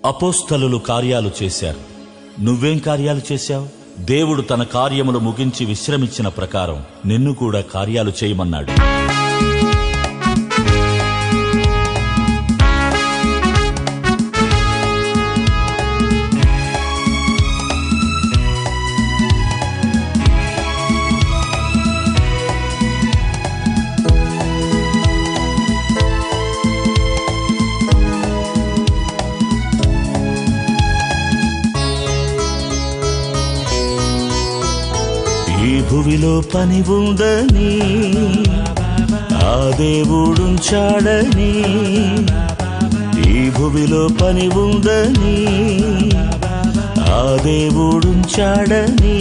అపోస్తలులు కార్యాలు చేశారు. నువ్వేం కార్యాలు చేశావు? దేవుడు తన కార్యములు ముగించి విశ్రమించిన ప్రకారం నిన్ను కూడా కార్యాలు చేయమన్నాడు. ఈ భువిలో పని ఉందని ఆ దేవుడుంచాడని, ఈ భువిలో పని ఉందని ఆ దేవుడుంచాడని,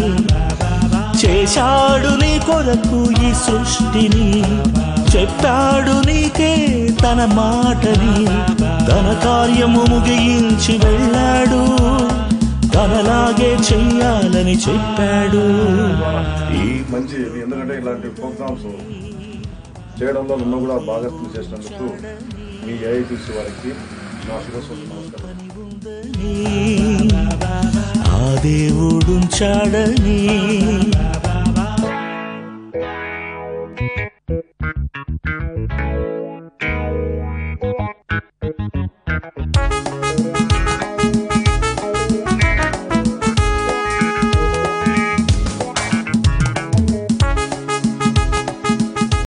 చేశాడు నీ కొరకు ఈ సృష్టిని, చెప్పాడు నీకే తన మాటని, తన కార్యము ముగించి వెళ్ళాడు, తనలాగే చెయ్యాలని చెప్పాడు. ఈ మంచి ఎందుకంటే ఇలాంటి ప్రోగ్రామ్స్ చేయడంలో నన్ను కూడా బాగా చేసినందుకు మీ ఐఐటీసీ వారికి నా శిరస్సు నమస్కారం. ఆ దేవుడుంచాడని